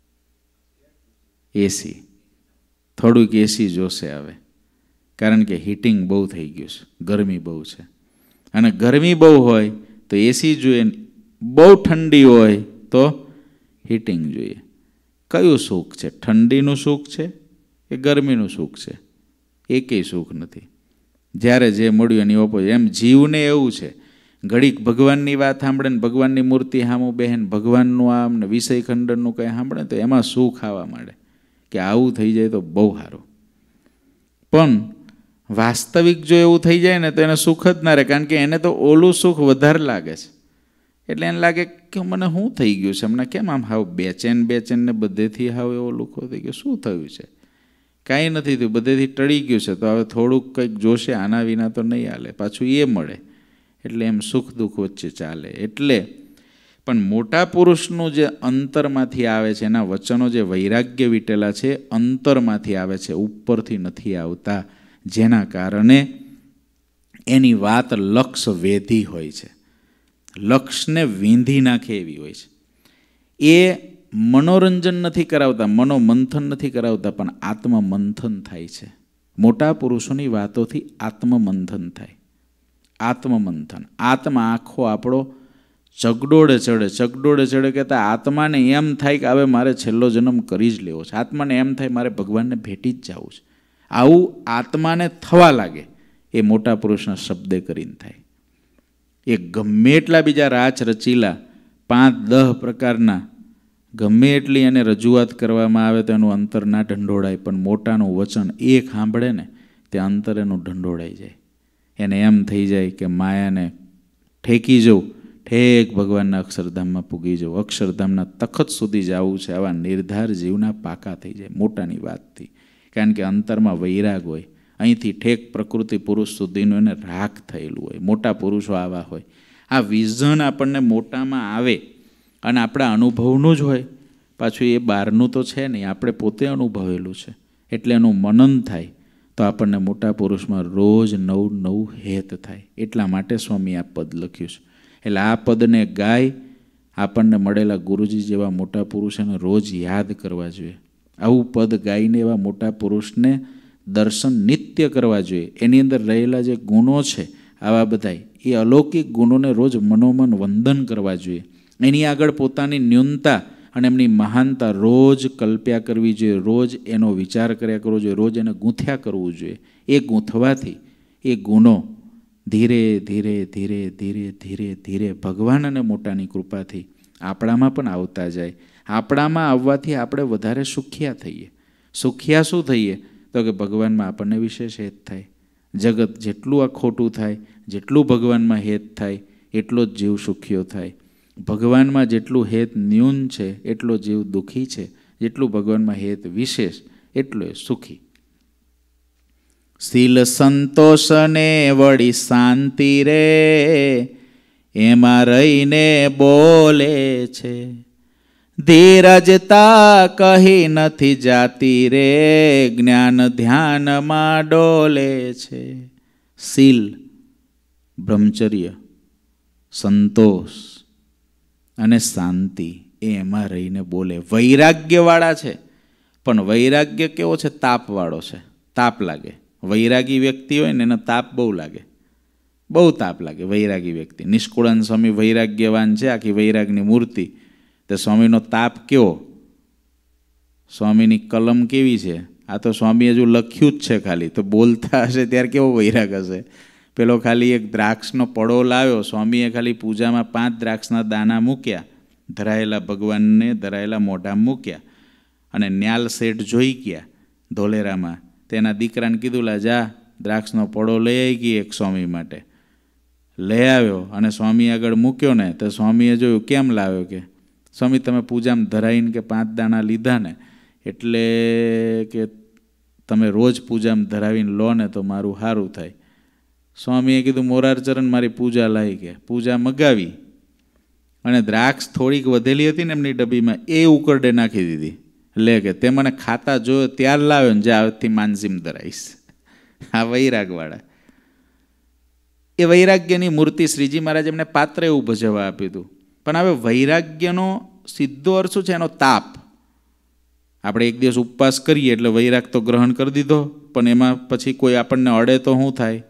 એસી. થોડુંક એસી જોશે હવે, કારણ કે હીટિંગ બહુ થઈ ગયું છે, ગરમી બહુ છે. અને ગરમી બહુ હોય તો એસી જોઈએ, બહુ ઠંડી હોય તો હીટિંગ જોઈએ. કયું સુખ છે? ઠંડીનું સુખ છે કે ગરમીનું સુખ છે? એકેય સુખ નથી. જ્યારે જે મળ્યું એની ઓપોઝિટ. એમ જીવને એવું છે, ઘડીક ભગવાનની વાત સાંભળે ને ભગવાનની મૂર્તિ સામું બહેન ભગવાનનું આમ ને વિષય ખંડનનું કંઈ સાંભળે તો એમાં સુખ આવવા માંડે કે આવું થઈ જાય તો બહુ સારું. પણ વાસ્તવિક જો એવું થઈ જાય ને તો એને સુખ જ ના રહે, કારણ કે એને તો ઓલું સુખ વધારે લાગે છે. એટલે એને લાગે કે મને શું થઈ ગયું છે, હમણાં કેમ આમ હાવ બેચેન બેચેન ને બધેથી હાવ એવો લુખો થઈ ગયો, શું થયું છે? કાંઈ નથી થયું, બધેથી ટળી ગયું છે. તો હવે થોડુંક કંઈક જોશે, આના વિના તો નહીં હાલે, પાછું એ મળે. એટલે એમ સુખ દુઃખ વચ્ચે ચાલે. એટલે પણ મોટા પુરુષનું જે અંતરમાંથી આવે છે, એના વચનો જે વૈરાગ્ય વીટેલા છે અંતરમાંથી આવે છે, ઉપરથી નથી આવતા. જેના કારણે એની વાત લક્ષ વેધી હોય છે, લક્ષને વીંધી નાખે એવી હોય છે. એ મનોરંજન નથી કરાવતા, મનોમંથન નથી કરાવતા, પણ આત્મમંથન થાય છે. મોટા પુરુષોની વાતોથી આત્મમંથન થાય. આત્મમંથન. આત્મા આખો આપણો ચગડોળે ચડે. ચગડોળે ચડે કહેતા આત્માને એમ થાય કે હવે મારે છેલ્લો જન્મ કરી જ લેવો છે. આત્માને એમ થાય મારે ભગવાનને ભેટી જ જવું છે. આવું આત્માને થવા લાગે એ મોટા પુરુષના શબ્દે કરીને થાય. એ ગમે એટલા બીજા રાચ રચીલા પાંચ દહ પ્રકારના ગમે એટલી એને રજૂઆત કરવામાં આવે તો એનું અંતર ના ઢંઢોળાય, પણ મોટાનું વચન એક સાંભળે ને તે અંતર એનું ઢંઢોળાઈ જાય. એને એમ થઈ જાય કે માયાને ઠેકી જવું, ઠેક ભગવાનના અક્ષરધામમાં પૂગી જવું, અક્ષરધામના તખત સુધી જવું છે, આવા નિર્ધાર જીવના પાકા થઈ જાય મોટાની વાતથી. કારણ કે અંતરમાં વૈરાગ હોય, અહીંથી ઠેક પ્રકૃતિ પુરુષ સુધીનું એને રાખ થયેલું હોય. મોટા પુરુષો આવા હોય. આ વિઝન આપણને મોટામાં આવે અને આપણા અનુભવનું જ હોય. પાછું એ બહારનું તો છે નહીં, આપણે પોતે અનુભવેલું છે. એટલે એનું મનન થાય તો આપણને મોટા પુરુષમાં રોજ નવું નવું હેત થાય. એટલા માટે સ્વામી આ પદ લખ્યું છે. એટલે આ પદને ગાય આપણને મળેલા ગુરુજી જેવા મોટા પુરુષોને રોજ યાદ કરવા જોઈએ. આવું પદ ગાઈને એવા મોટા પુરુષને દર્શન નિત્ય કરવા જોઈએ. એની અંદર રહેલા જે ગુણો છે આવા બધા, એ અલૌકિક ગુણોને રોજ મનોમન વંદન કરવા જોઈએ. એની આગળ પોતાની ન્યૂનતા અને એમની મહાનતા રોજ કલ્પ્યા કરવી જોઈએ, રોજ એનો વિચાર કર્યા કરવો જોઈએ, રોજ એને ગૂંથ્યા કરવું જોઈએ. એ ગૂંથવાથી એ ગુણો ધીરે ધીરે ધીરે ધીરે ધીરે ધીરે ભગવાન અને મોટાની કૃપાથી આપણામાં પણ આવતા જાય. આપણામાં આવવાથી આપણે વધારે સુખિયા થઈએ. સુખિયા શું થઈએ? તો કે ભગવાનમાં આપણને વિશેષ હેત થાય. જગત જેટલું આ ખોટું થાય, જેટલું ભગવાનમાં હેત થાય એટલો જ જીવ સુખિયો થાય. ભગવાનમાં જેટલું હેત ન્યૂન છે એટલો જીવ દુઃખી છે, જેટલું ભગવાનમાં હેત વિશેષ એટલો એ સુખી. શીલ સંતોષને વળી શાંતિ રે એમાં રહીને બોલે છે. ધીરજતા કહી નથી જાતી રે જ્ઞાન ધ્યાનમાં ડોલે છે. શીલ બ્રહ્મચર્ય, સંતોષ અને શાંતિ એ એમાં રહીને બોલે. વૈરાગ્યવાળા છે, પણ વૈરાગ્ય કેવો છે? તાપવાળો છે. તાપ લાગે. વૈરાગી વ્યક્તિ હોય ને એનો તાપ બહુ લાગે, બહુ તાપ લાગે વૈરાગી વ્યક્તિ. નિષ્કુળાનંદ સ્વામી વૈરાગ્યવાન છે, આખી વૈરાગની મૂર્તિ. તો સ્વામીનો તાપ કેવો? સ્વામીની કલમ કેવી છે? આ તો સ્વામી હજુ લખ્યું જ છે ખાલી, તો બોલતા હશે ત્યારે કેવો વૈરાગ હશે. પેલો ખાલી એક દ્રાક્ષનો પડો લાવ્યો, સ્વામીએ ખાલી પૂજામાં પાંચ દ્રાક્ષના દાણા મૂક્યા, ધરાયેલા ભગવાનને ધરાયેલા મોઢામાં મૂક્યા, અને ન્યાલ શેઠ જોઈ ગયા ધોલેરામાં. તેના દીકરાને કીધું, લા જા દ્રાક્ષનો પડો લઈ આવી ગઈ એક સ્વામી માટે. લઈ આવ્યો અને સ્વામી આગળ મૂક્યો ને તો સ્વામીએ જોયું, કેમ લાવ્યો? કે સ્વામી તમે પૂજામાં ધરાઈને કે પાંચ દાણા લીધા ને એટલે કે તમે રોજ પૂજામાં ધરાવીને લો ને તો મારું સારું થાય. સ્વામીએ કીધું, મોરારચરણ મારી પૂજા લાવી. કે પૂજા મગાવી અને દ્રાક્ષ થોડીક વધેલી હતી ને એમની ડબ્બીમાં, એ ઉકરડે નાખી દીધી. લે કે તે મને ખાતા જોયો ત્યાર લાવ્યો ને જે આવતી માનસીમ ધરાઈશ. આ વૈરાગવાળા. એ વૈરાગ્યની મૂર્તિ શ્રીજી મહારાજ એમને પાત્ર એવું ભજવવા આપ્યું હતું. પણ હવે વૈરાગ્યનો સીધો અર્થ શું છે? એનો તાપ. આપણે એક દિવસ ઉપવાસ કરીએ એટલે વૈરાગ તો ગ્રહણ કરી દીધો, પણ એમાં પછી કોઈ આપણને અડે તો શું થાય?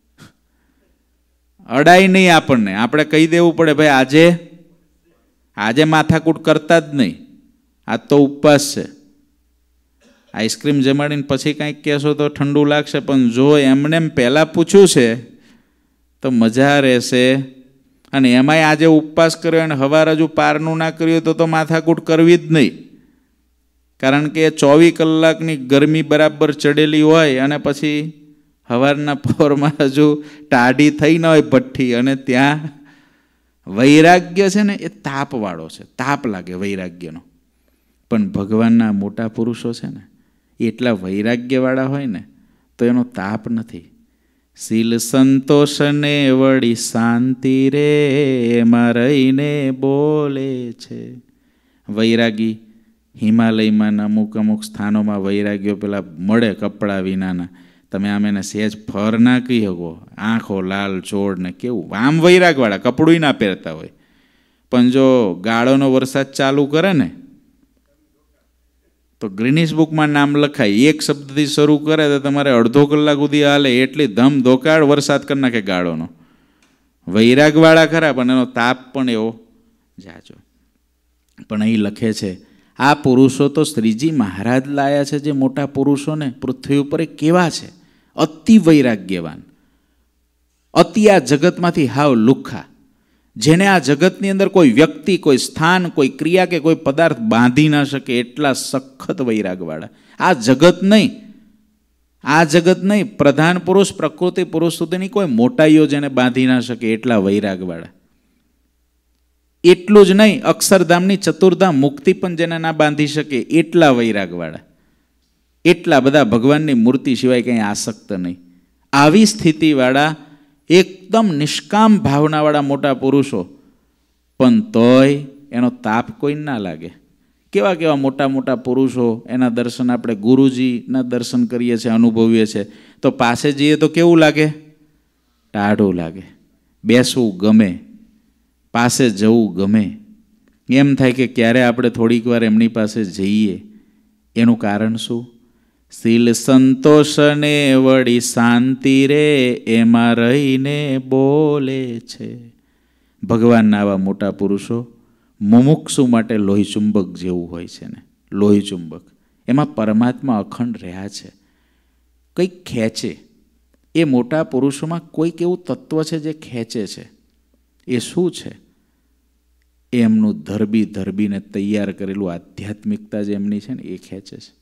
અડાય નહીં આપણને. આપણે કહી દેવું પડે, ભાઈ આજે આજે માથાકૂટ કરતા જ નહીં, આજ તો ઉપવાસ છે. આઈસ્ક્રીમ જમાડીને પછી કાંઈક કહેશો તો ઠંડુ લાગશે, પણ જો એમને એમ પહેલાં પૂછ્યું છે તો મજા રહેશે. અને એમાંય આજે ઉપવાસ કર્યો અને હવાર હજુ પારનું ના કર્યું તો તો માથાકૂટ કરવી જ નહીં. કારણ કે ચોવીસ કલાકની ગરમી બરાબર ચડેલી હોય અને પછી હવારના પોરમાં હજુ ટાઢી થઈ ન હોય ભઠ્ઠી, અને ત્યાં વૈરાગ્ય છે ને એ તાપવાળો છે. તાપ લાગે વૈરાગ્યનો. પણ ભગવાનના મોટા પુરુષો છે ને એટલા વૈરાગ્યવાળા હોય ને તો એનો તાપ નથી. શીલ સંતોષને વળી શાંતિ રે એમાં રહીને બોલે છે. વૈરાગી હિમાલયમાં અમુક અમુક સ્થાનોમાં વૈરાગ્યો પેલા મળે કપડા વિનાના. તમે આમ એને સહેજ ફર ના કહી શકો, આંખો લાલ ચોળ ને કેવું આમ વૈરાગવાળા, કપડું ના પહેરતા હોય. પણ જો ગાળોનો વરસાદ ચાલુ કરે ને તો ગ્રીનિશ બુકમાં નામ લખાય. એક શબ્દથી શરૂ કરે તો તમારે અડધો કલાક સુધી હાલે એટલી ધમ ધોકાળ વરસાદ કરી નાખે ગાળોનો. વૈરાગવાળા ખરા, પણ એનો તાપ પણ એવો જાજો. પણ અહીં લખે છે આ પુરુષો તો શ્રીજી મહારાજ લાયા છે. જે મોટા પુરુષો ને પૃથ્વી ઉપર એ કેવા છે? અતિ વૈરાગ્યવાન, અતિ આ જગતમાંથી હાવ લુખ્ખા. જેને આ જગતની અંદર કોઈ વ્યક્તિ, કોઈ સ્થાન, કોઈ ક્રિયા કે કોઈ પદાર્થ બાંધી ના શકે એટલા સખત વૈરાગવાળા. આ જગત નહીં, આ જગત નહીં, પ્રધાન પુરુષ પ્રકૃતિ પુરુષ સુધીની કોઈ મોટાઈઓ જેને બાંધી ના શકે એટલા વૈરાગવાળા. એટલું જ નહીં, અક્ષરધામની ચતુર્ધામ મુક્તિ પણ જેને ના બાંધી શકે એટલા વૈરાગવાળા. એટલા બધા ભગવાનની મૂર્તિ સિવાય કંઈ આસક્ત નહીં. આવી સ્થિતિવાળા એકદમ નિષ્કામ ભાવનાવાળા મોટા પુરુષો, પણ તોય એનો તાપ કોઈ ના લાગે. કેવા કેવા મોટા મોટા પુરુષો, એના દર્શન આપણે ગુરુજીના દર્શન કરીએ છીએ, અનુભવીએ છીએ, તો પાસે જઈએ તો કેવું લાગે? ટાઢું લાગે. બેસવું ગમે, પાસે જવું ગમે. એમ થાય કે ક્યારે આપણે થોડીક વાર એમની પાસે જઈએ. એનું કારણ શું? શીલ સંતોષને વળી શાંતિ રે એમાં રહીને બોલે છે. ભગવાનના આવા મોટા પુરુષો મુમુક્ષુ માટે લોહી ચુંબક જેવું હોય છે ને. લોહી ચુંબક એમાં પરમાત્મા અખંડ રહ્યા છે, કંઈક ખેંચે. એ મોટા પુરુષોમાં કોઈક એવું તત્વ છે જે ખેંચે છે. એ શું છે? એ એમનું ધરબી ધરબીને તૈયાર કરેલું આધ્યાત્મિકતા જે એમની છે ને એ ખેંચે છે.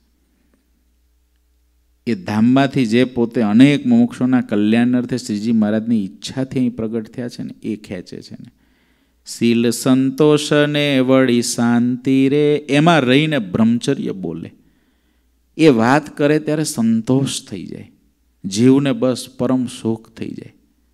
એ ધામમાંથી જે પોતે અનેક મુમુક્ષોના કલ્યાણાર્થે શ્રીજી મહારાજની ઈચ્છાથી અહીં પ્રગટ થયા છે ને એ ખેંચે છે ને. શીલ સંતોષ ને વળી શાંતિ રે, એમાં રહીને બ્રહ્મચર્ય બોલે. એ વાત કરે ત્યારે સંતોષ થઈ જાય, જીવને બસ પરમ સુખ થઈ જાય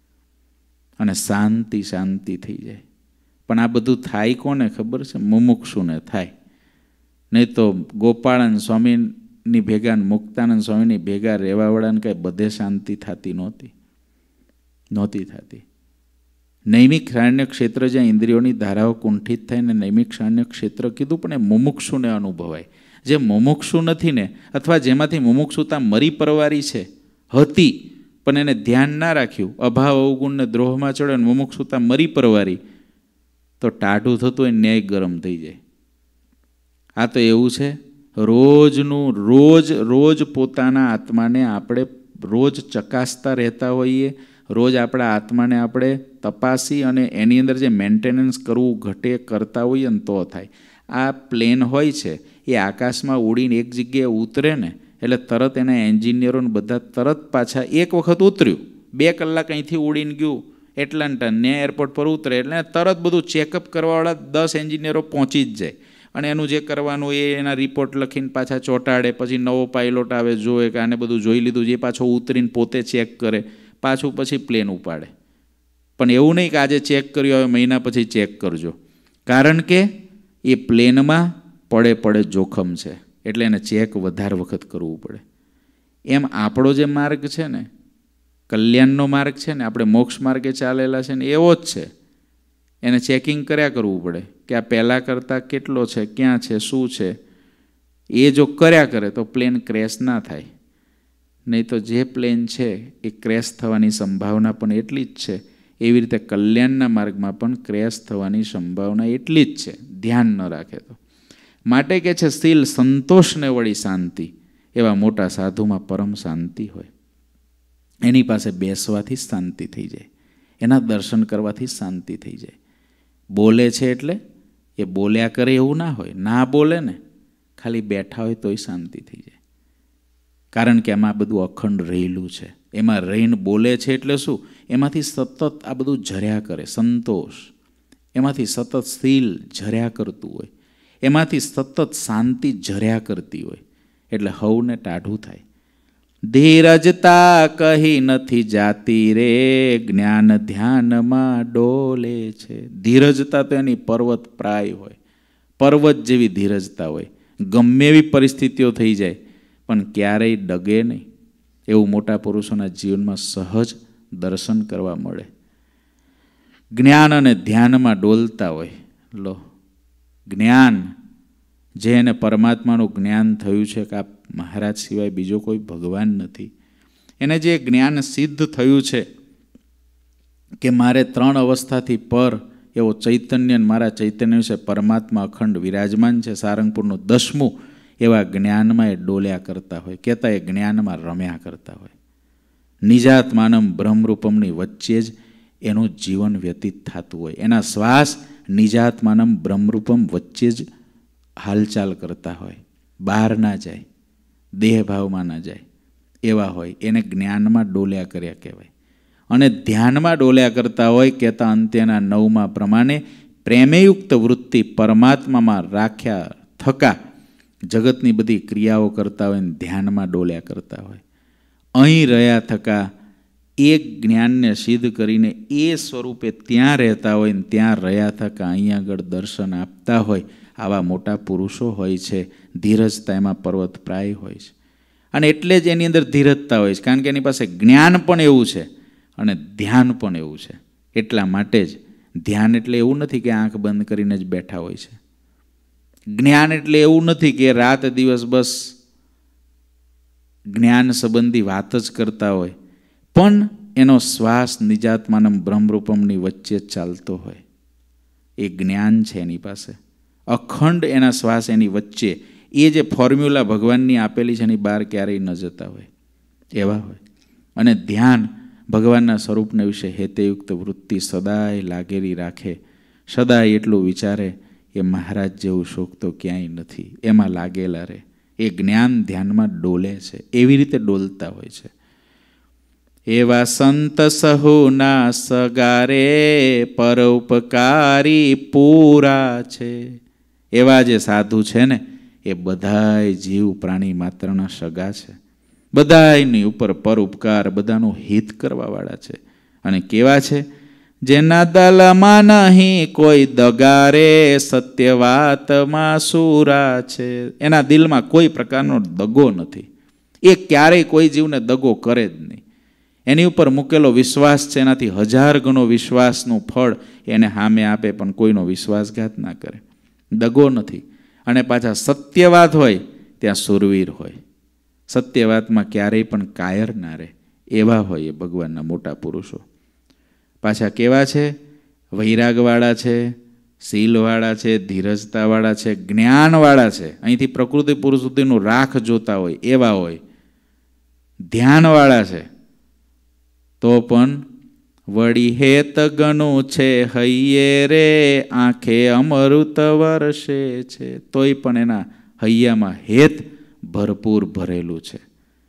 અને શાંતિ શાંતિ થઈ જાય. પણ આ બધું થાય કોને ખબર છે? મુમુક્ષુને થાય. નહીં તો ગોપાળાન સ્વામીની ભેગા મુક્તાનંદ સ્વામીની ભેગા રહેવાવાળાને કાંઈ બધે શાંતિ થતી નહોતી નહોતી થતી. નૈમિક શારણ્ય ક્ષેત્ર જ્યાં ઇન્દ્રિયોની ધારાઓ કુંઠિત થાય ને નૈમિક શારણ્ય ક્ષેત્ર કીધું, પણ એ મુમુક્ષુને અનુભવાય. જે મુમુક્ષુ નથી ને, અથવા જેમાંથી મુમુક્ષુતા મરી પરવારી છે હતી પણ એને ધ્યાન ના રાખ્યું, અભાવ અવગુણને દ્રોહમાં ચડે ને મુમુક્ષુતા મરી પરવારી, તો ટાઢું થતું હોય ન્યાય ગરમ થઈ જાય. આ તો એવું છે, રોજનું રોજ રોજ પોતાના આત્માને આપણે રોજ ચકાસતા રહેતા હોઈએ, રોજ આપણા આત્માને આપણે તપાસી અને એની અંદર જે મેન્ટેનન્સ કરવું ઘટે કરતા હોઈએ ને તો થાય. આ પ્લેન હોય છે એ આકાશમાં ઉડીને એક જગ્યાએ ઉતરે ને એટલે તરત એના એન્જિનિયરોને બધા તરત પાછા, એક વખત ઉતર્યું, બે કલાક અહીંથી ઉડીને ગયું એટલાન્ટા ને એરપોર્ટ પર ઉતરે એટલે તરત બધું ચેકઅપ કરવાવાળા દસ એન્જિનિયરો પહોંચી જ જાય અને એનું જે કરવાનું એ એના રિપોર્ટ લખીને પાછા ચોંટાડે. પછી નવો પાયલોટ આવે, જોવે કે આને બધું જોઈ લીધું, જે પાછો ઉતરીને પોતે ચેક કરે, પાછું પછી પ્લેન ઉપાડે. પણ એવું નહીં કે આજે ચેક કર્યું, હવે મહિના પછી ચેક કરજો, કારણ કે એ પ્લેનમાં પડે પડે જોખમ છે એટલે એને ચેક વધારે વખત કરવું પડે. એમ આપણો જે માર્ગ છે ને, કલ્યાણનો માર્ગ છે ને, આપણે મોક્ષ માર્ગે ચાલેલા છે ને, એવો જ છે. એને ચેકિંગ કર્યા કરવું પડે કે આ પહેલાં કરતાં કેટલો છે, ક્યાં છે, શું છે. એ જો કર્યા કરે તો પ્લેન ક્રેશ ના થાય. નહીં તો જે પ્લેન છે એ ક્રેશ થવાની સંભાવના પણ એટલી જ છે. એવી રીતે કલ્યાણના માર્ગમાં પણ ક્રેશ થવાની સંભાવના એટલી જ છે, ધ્યાન ન રાખે તો. માટે કે છે શીલ સંતોષને વળી શાંતિ, એવા મોટા સાધુમાં પરમ શાંતિ હોય. એની પાસે બેસવાથી જ શાંતિ થઈ જાય, એના દર્શન કરવાથી જ શાંતિ થઈ જાય. બોલે છે એટલે એ બોલ્યા કરે એવું ના હોય, ના બોલે ને ખાલી બેઠા હોય તોય શાંતિ થઈ જાય. કારણ કે એમાં બધું અખંડ રહેલું છે. એમાં રહીને બોલે છે એટલે શું? એમાંથી સતત આ બધું ઝર્યા કરે સંતોષ, એમાંથી સતત શીલ ઝર્યા કરતું હોય, એમાંથી સતત શાંતિ ઝર્યા કરતી હોય એટલે હવને ટાઢું થાય. ધીરજતા કહી નથી જાતી રે, જ્ઞાન ધ્યાનમાં ડોલે છે. ધીરજતા તો એની પર્વત પ્રાય હોય, પર્વત જેવી ધીરજતા હોય. ગમે એવી પરિસ્થિતિઓ થઈ જાય પણ ક્યારેય ડગે નહીં. એવું મોટા પુરુષોના જીવનમાં સહજ દર્શન કરવા મળે. જ્ઞાન અને ધ્યાનમાં ડોલતા હોય. લો, જ્ઞાન જેને પરમાત્માનું જ્ઞાન થયું છે કે આ મહારાજ સિવાય બીજો કોઈ ભગવાન નથી, એને જે જ્ઞાન સિદ્ધ થયું છે કે મારે ત્રણ અવસ્થાથી પર એવો ચૈતન્ય, મારા ચૈતન્ય વિશે પરમાત્મા અખંડ વિરાજમાન છે, સારંગપુરનું દસમું, એવા જ્ઞાનમાં એ ડોલ્યા કરતા હોય, કહેતા એ જ્ઞાનમાં રમ્યા કરતા હોય. નિજાત્માનમ બ્રહ્મરૂપમની વચ્ચે જ એનું જીવન વ્યતીત થતું હોય. એના શ્વાસ નિજાત્માનમ બ્રહ્મરૂપમ વચ્ચે જ હાલચાલ કરતા હોય, બહાર ના જાય, દેહભાવમાં ના જાય, એવા હોય. એને જ્ઞાનમાં ડોલ્યા કર્યા કહેવાય. અને ધ્યાનમાં ડોલ્યા કરતા હોય, કહેતા અંત્યના નવમાં પ્રમાણે પ્રેમયુક્ત વૃત્તિ પરમાત્મામાં રાખ્યા થકા જગતની બધી ક્રિયાઓ કરતા હોય ને ધ્યાનમાં ડોલ્યા કરતા હોય. અહીં રહ્યા થકા એ જ્ઞાનને સિદ્ધ કરીને એ સ્વરૂપે ત્યાં રહેતા હોય ને ત્યાં રહ્યા થકા અહીં આગળ દર્શન આપતા હોય. આવા મોટા પુરુષો હોય છે. ધીરજતા એમાં પર્વત પ્રાય હોય છે. અને એટલે જ એની અંદર ધીરજતા હોય છે, કારણ કે એની પાસે જ્ઞાન પણ એવું છે અને ધ્યાન પણ એવું છે. એટલા માટે જ ધ્યાન એટલે એવું નથી કે આંખ બંધ કરીને જ બેઠા હોય છે. જ્ઞાન એટલે એવું નથી કે રાત દિવસ બસ જ્ઞાન સંબંધી વાત જ કરતા હોય, પણ એનો શ્વાસ નિજાત્માનમ બ્રહ્મરૂપમની વચ્ચે જ ચાલતો હોય. એ જ્ઞાન છે એની પાસે, અખંડ એના શ્વાસ એની વચ્ચે. એ જે ફોર્મ્યુલા ભગવાનની આપેલી છે એની બહાર ક્યારેય ન જતા હોય એવા હોય. અને ધ્યાન ભગવાનના સ્વરૂપને વિશે હેતયુક્ત વૃત્તિ સદાય લાગેલી રાખે. સદાય એટલું વિચારે એ મહારાજ જેવું સુખ તો ક્યાંય નથી, એમાં લાગેલા રહે, એ જ્ઞાન ધ્યાનમાં ડોલે છે, એવી રીતે ડોલતા હોય છે. એવા સંત સહુના સગારે પરોપકારી પૂરા છે. એવા જે સાધુ છે ને એ બધાય જીવ પ્રાણી માત્રના સગા છે, બધાયની ઉપર પરોપકાર, બધાનું હિત કરવાવાળા છે. અને કેવા છે? જેના દલમાં નહીં કોઈ દગારે સત્ય વાતમાં સુરા છે. એના દિલમાં કોઈ પ્રકારનો દગો નથી, એ ક્યારેય કોઈ જીવને દગો કરે જ નહીં. એની ઉપર મૂકેલો વિશ્વાસ છે, એનાથી હજાર ગણો વિશ્વાસનું ફળ એને સામે આપે, પણ કોઈનો વિશ્વાસઘાત ના કરે, દગો નથી. અને પાછા સત્યવાત હોય ત્યાં સુરવીર હોય, સત્યવાતમાં ક્યારેય પણ કાયર ના રહે, એવા હોય એ ભગવાનના મોટા પુરુષો. પાછા કેવા છે? વૈરાગવાળા છે, શીલવાળા છે, ધીરજતાવાળા છે, જ્ઞાનવાળા છે. અહીંથી પ્રકૃતિ પુરુષ સુધીનું રાખ જોતા હોય એવા હોય. ધ્યાનવાળા છે તો પણ વળી હેત ગણું છે હૈયે રે આંખે અમૃત વરસે છે. તોય પણ એના હૈયામાં હેત ભરપૂર ભરેલું છે.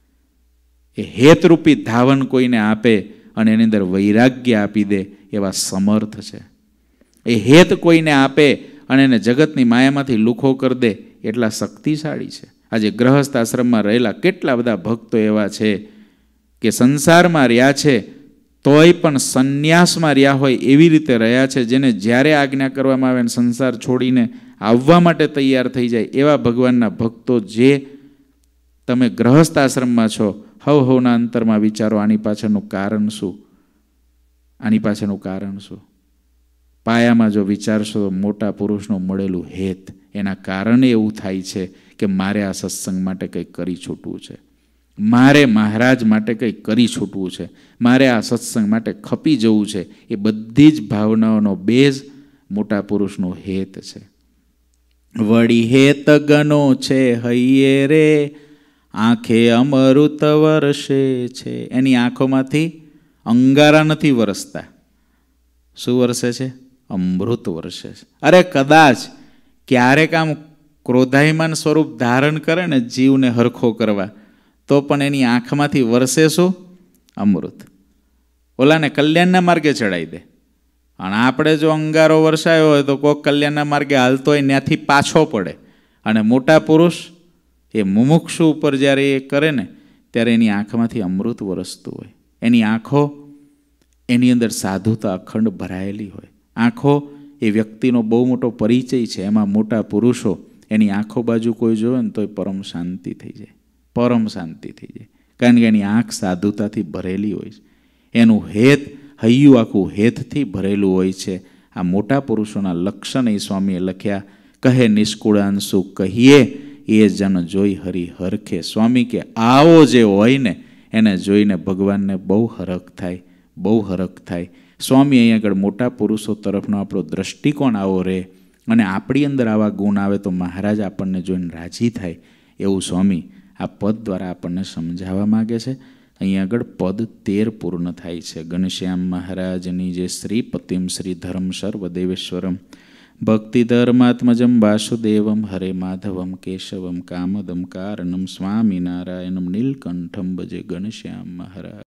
એ હેતરૂપી ધાવન કોઈને આપે અને એની અંદર વૈરાગ્ય આપી દે એવા સમર્થ છે. એ હેત કોઈને આપે અને એને જગતની માયામાંથી લુખો કરી દે એટલા શક્તિશાળી છે. આજે ગ્રહસ્થ આશ્રમમાં રહેલા કેટલા બધા ભક્તો એવા છે કે સંસારમાં રહ્યા છે તોય પણ સંન્યાસમાં રહ્યા હોય એવી રીતે રહ્યા છે, જેને જ્યારે આજ્ઞા કરવામાં આવે સંસાર છોડીને આવવા માટે તૈયાર થઈ જાય એવા ભગવાનના ભક્તો. જે તમે ગ્રહસ્થ આશ્રમમાં છો, હવ હવના અંતરમાં વિચારો આની પાછળનું કારણ શું? આની પાછળનું કારણ શું? પાયામાં જો વિચારશો તો મોટા પુરુષનું મળેલું હેત, એના કારણે એવું થાય છે કે મારે આ સત્સંગ માટે કંઈક કરી છૂટવું છે, મારે મહારાજ માટે કંઈક કરી છૂટવું છે, મારે આ સત્સંગ માટે ખપી જવું છે. એ બધી જ ભાવનાઓનો બેઝ મોટા પુરુષનું હેત છે. વળી હેત ગનો છે હૈયે રે આંખે અમૃત વરસે છે. એની આંખોમાંથી અંગારા નથી વરસતા. શું વરસે છે? અમૃત વરસે છે. અરે કદાચ ક્યારેક આમ ક્રોધાયમાન સ્વરૂપ ધારણ કરે ને જીવને હરખો કરવા, તો પણ એની આંખમાંથી વરસે શું? અમૃત. ઓલાને કલ્યાણના માર્ગે ચડાવી દે. અને આપણે જો અંગારો વરસાયો હોય તો કોઈક કલ્યાણના માર્ગે હાલતો હોય ત્યાંથી પાછો પડે. અને મોટા પુરુષ એ મુમુક્ષુ ઉપર જ્યારે એ કરે ને ત્યારે એની આંખમાંથી અમૃત વરસતું હોય. એની આંખો, એની અંદર સાધુતા અખંડ ભરાયેલી હોય. આંખો એ વ્યક્તિનો બહુ મોટો પરિચય છે. એમાં મોટા પુરુષો એની આંખો બાજુ કોઈ જોવે ને તો પરમ શાંતિ થઈ જાય, પરમ શાંતિ થઈ જાય. કારણ કે એની આંખ સાધુતાથી ભરેલી હોય છે, એનું હેત હૈયું આખું હેતથી ભરેલું હોય છે. આ મોટા પુરુષોના લક્ષણ એ સ્વામીએ લખ્યા. કહે નિષ્કુળાંશુ કહીએ એ જન જોઈ હરિ હરખે. સ્વામી કે આવો જે હોય ને એને જોઈને ભગવાનને બહુ હરખ થાય, બહુ હરખ થાય. સ્વામી અહીંયા આગળ મોટા પુરુષો તરફનો આપણો દ્રષ્ટિકોણ આવો રહે અને આપણી અંદર આવા ગુણ આવે તો મહારાજ આપણને જોઈને રાજી થાય, એવું સ્વામી આ પદ દ્વારા આપણને સમજાવવા માગે છે. અહીંયા આગળ પદ તેર પૂર્ણ થાય છે. ઘનશ્યામ મહારાજની જે શ્રીપતિમ શ્રી ધર્મ સર્વદેવેશ્વરમ ભક્તિ ધર્માત્મજમ વાસુદેવમ હરે માધવમ કેશવમ કામદમ કારણમ સ્વામિનારાયણમ નીલકંઠમ ભજે ઘનશ્યામ મહારાજ.